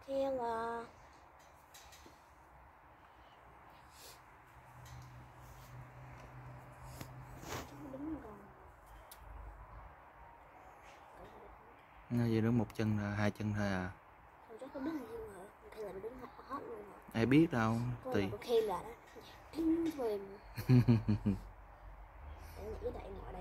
Heo à. Nó giờ đứng một chân là hai chân thôi à. Chắc có đứng gì mà hay là đứng hết luôn rồi. Ai biết đâu, tùy. Có khi là đó. Thôi. Để nghĩ đại ngồi đây.